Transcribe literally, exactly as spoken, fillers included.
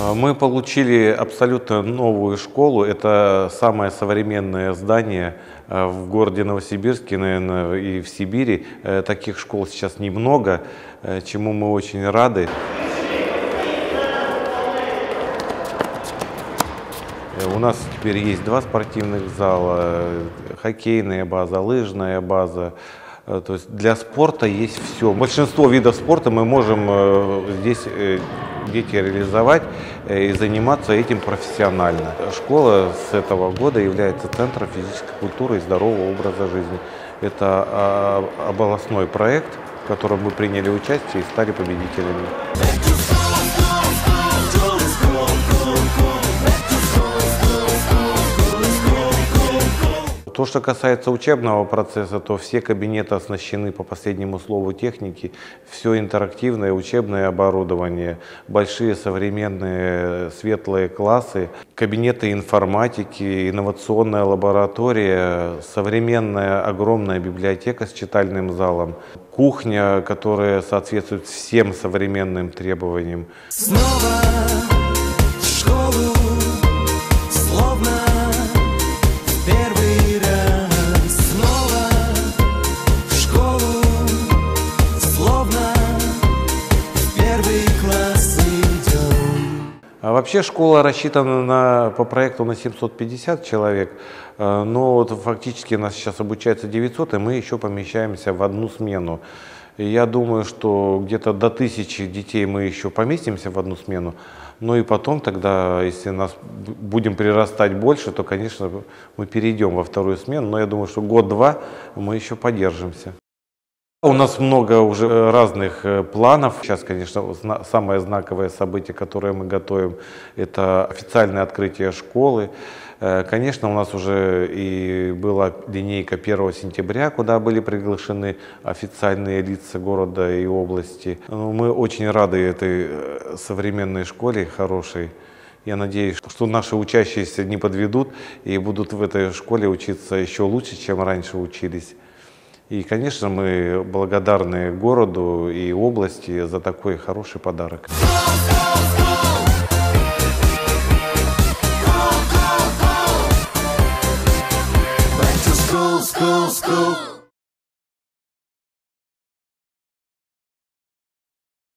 Мы получили абсолютно новую школу. Это самое современное здание в городе Новосибирске, наверное, и в Сибири. Таких школ сейчас немного, чему мы очень рады. У нас теперь есть два спортивных зала, хоккейная база, лыжная база. То есть для спорта есть все. Большинство видов спорта мы можем здесь дети реализовать и заниматься этим профессионально. Школа с этого года является центром физической культуры и здорового образа жизни. Это областной проект, в котором мы приняли участие и стали победителями. То, что касается учебного процесса, то все кабинеты оснащены по последнему слову техники, все интерактивное учебное оборудование, большие современные светлые классы, кабинеты информатики, инновационная лаборатория, современная огромная библиотека с читальным залом, кухня, которая соответствует всем современным требованиям. Снова в школу, словно А вообще школа рассчитана на, по проекту на семьсот пятьдесят человек, но вот фактически нас сейчас обучается девятьсот, и мы еще помещаемся в одну смену. И я думаю, что где-то до тысячи детей мы еще поместимся в одну смену, но и потом тогда, если нас будем прирастать больше, то, конечно, мы перейдем во вторую смену, но я думаю, что год-два мы еще поддержимся. У нас много уже разных планов. Сейчас, конечно, самое знаковое событие, которое мы готовим, это официальное открытие школы. Конечно, у нас уже и была линейка первого сентября, куда были приглашены официальные лица города и области. Мы очень рады этой современной школе, хорошей. Я надеюсь, что наши учащиеся не подведут и будут в этой школе учиться еще лучше, чем раньше учились. И, конечно, мы благодарны городу и области за такой хороший подарок. Back to school, school, school.